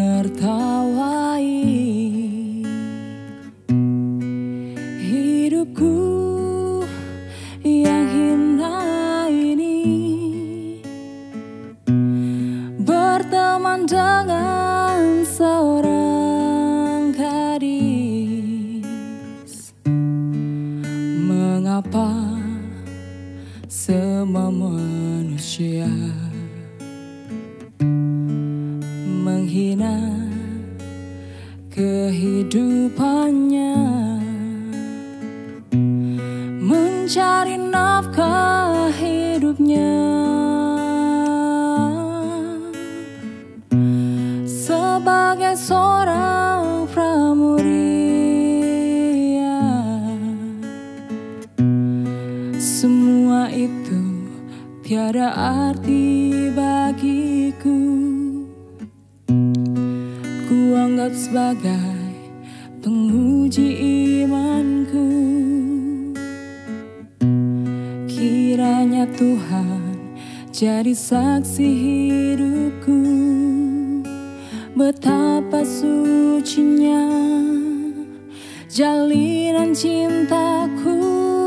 menertawai hidupku yang hina ini, berteman dengan seorang gadis. Mengapa semua manusia menghina kehidupannya, mencari nafkah hidupnya sebagai seorang pramuria. Semua itu tiada arti bagiku. Ku anggap sebagai penguji imanku. Kiranya Tuhan jadi saksi hidupku, betapa sucinya jalinan cintaku.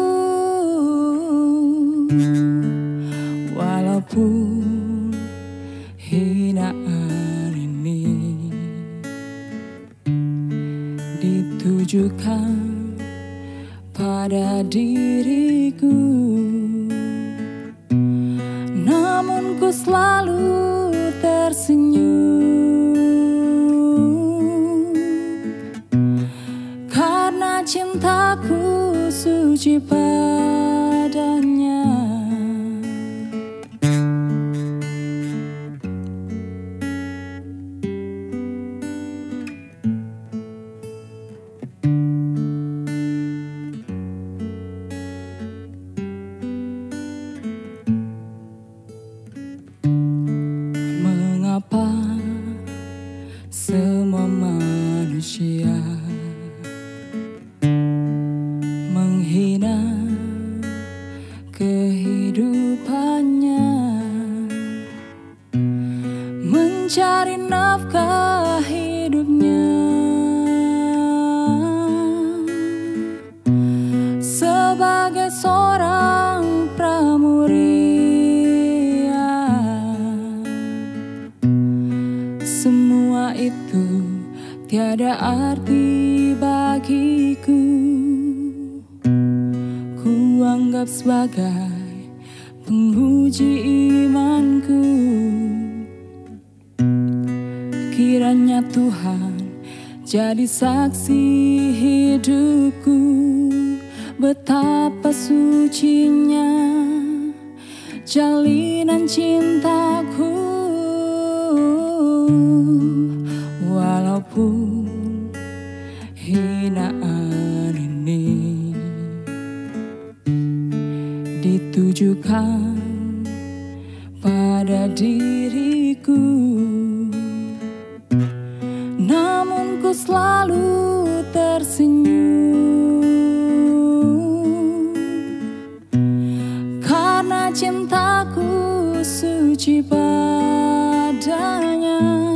Walaupun hinaan ini ditujukan pada diriku, namun ku selalu tersenyum karena cintaku suci padanya. Mengapa semua manusia menghina kehidupannya, mencari nafkah hidupnya sebagai seorang pramuria. Semua itu tiada arti bagiku. Ku anggap sebagai penguji imanku. Kiranya Tuhan jadi saksi hidupku, betapa sucinya jalinan cintaku. Walaupun hinaan ini ditujukan pada diriku, namun ku selalu tersenyum karena cintaku suci padanya.